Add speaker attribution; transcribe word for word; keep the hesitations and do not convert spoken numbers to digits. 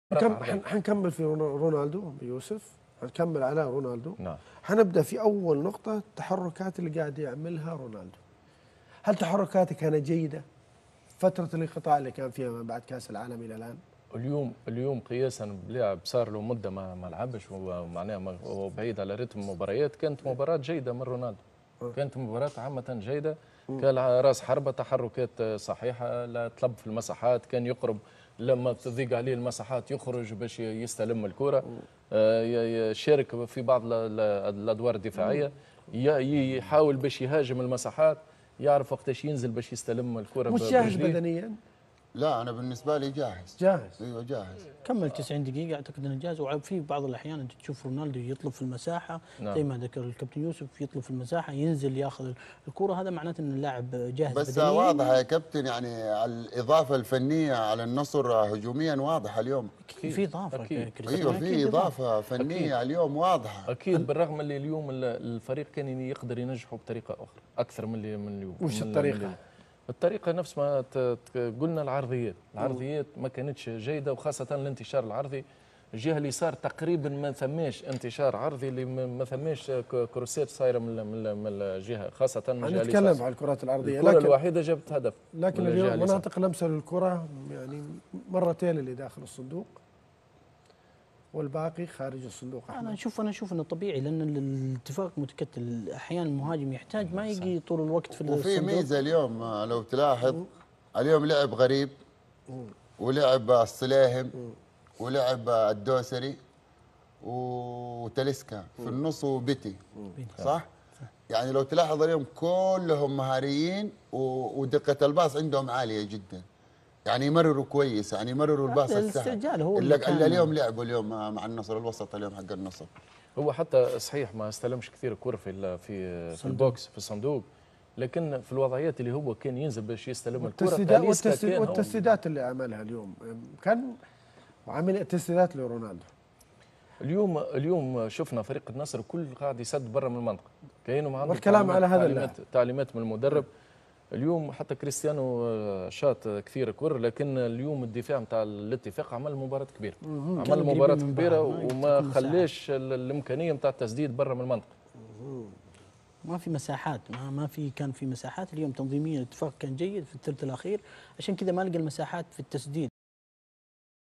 Speaker 1: كم حنكمل في رونالدو يوسف، حنكمل على رونالدو.
Speaker 2: نعم.
Speaker 1: حنبدا في اول نقطه، التحركات اللي قاعد يعملها رونالدو. هل تحركاته كانت جيده؟ فتره الانقطاع اللي كان فيها من بعد كاس العالم الى الان.
Speaker 2: اليوم اليوم قياسا بلاعب صار له مده ما ما لعبش، ومعناها هو بعيد على رتم المباريات، كانت مباراه جيده من رونالدو. كانت مباراه عامه جيده، كان راس حربه، تحركات صحيحه، لا تلب في المساحات، كان يقرب لما تضيق عليه المساحات يخرج باش يستلم الكره، يشارك في بعض الادوار الدفاعيه، يحاول باش يهاجم المساحات، يعرف وقتاش ينزل باش يستلم الكره
Speaker 1: مش جاهز بدنيا؟
Speaker 3: لا انا بالنسبه لي جاهز.
Speaker 1: جاهز
Speaker 3: ايوه جاهز.
Speaker 4: كمل تسعين دقيقه اعتقد انه جاهز. وفي بعض الاحيان انت تشوف رونالدو يطلب في المساحه. نعم. زي ما ذكر الكابتن يوسف، يطلب في المساحه ينزل ياخذ الكره، هذا معناته ان اللاعب جاهز
Speaker 3: بس
Speaker 4: بدنيا.
Speaker 3: واضح يا كابتن، يعني الاضافه الفنيه على النصر هجوميا واضحه اليوم.
Speaker 4: في اضافه.
Speaker 3: ايوه في اضافه فنيه أكيد. اليوم واضحه
Speaker 2: اكيد، بالرغم اللي اليوم الفريق كان يقدر ينجحه بطريقه اخرى اكثر من اللي من اليوم.
Speaker 1: وش الطريقه؟
Speaker 2: الطريقه نفس ما قلنا، العرضيات العرضيات ما كانتش جيده، وخاصه الانتشار العرضي. الجهه اليسار تقريبا ما ثماش انتشار عرضي، اللي ما ثماش كروسات صايره من من الجهه، خاصه من الجهه اليسار.
Speaker 1: نتكلم عن الكرات العرضيه،
Speaker 2: الكره الوحيده جابت هدف.
Speaker 1: لكن اليوم مناطق لمسه للكره يعني مرتين اللي داخل الصندوق والباقي خارج الصندوق.
Speaker 4: انا اشوف انا اشوف انه طبيعي، لان الاتفاق متكتل، احيانا المهاجم يحتاج ما يجي طول الوقت في الصندوق.
Speaker 3: وفي ميزه اليوم لو تلاحظ، اليوم لعب غريب ولعب الصليهم ولعب الدوسري وتلسكا في النص وبيتي، صح؟ يعني لو تلاحظ اليوم كلهم مهاريين ودقه الباص عندهم عاليه جدا، يعني يمرروا كويس، يعني يمرروا الباص السهل.
Speaker 4: هو
Speaker 3: اللي, اللي اليوم لعبوا اليوم مع النصر، الوسط اليوم حق النصر
Speaker 2: هو حتى صحيح ما استلمش كثير كرة في في في البوكس في الصندوق، لكن في الوضعيات اللي هو كان ينزل باش يستلم الكرة.
Speaker 1: والتسديدات والتسديدات اللي عملها اليوم كان وعمل التسديدات لرونالدو.
Speaker 2: اليوم اليوم شفنا فريق النصر كل قاعد يسد برا من المنطقة، كانوا معهم
Speaker 1: والكلام على هذا
Speaker 2: تعليمات, تعليمات من المدرب. اليوم حتى كريستيانو شاط كثير كور، لكن اليوم الدفاع نتاع الاتفاق عمل مباراة كبيرة، عمل مباراة كبيرة وما خليش الامكانية نتاع التسديد برا من المنطقة.
Speaker 4: ما في مساحات، ما ما في كان في مساحات اليوم تنظيميا. الاتفاق كان جيد في الثلث الاخير، عشان كذا ما لقى المساحات في التسديد.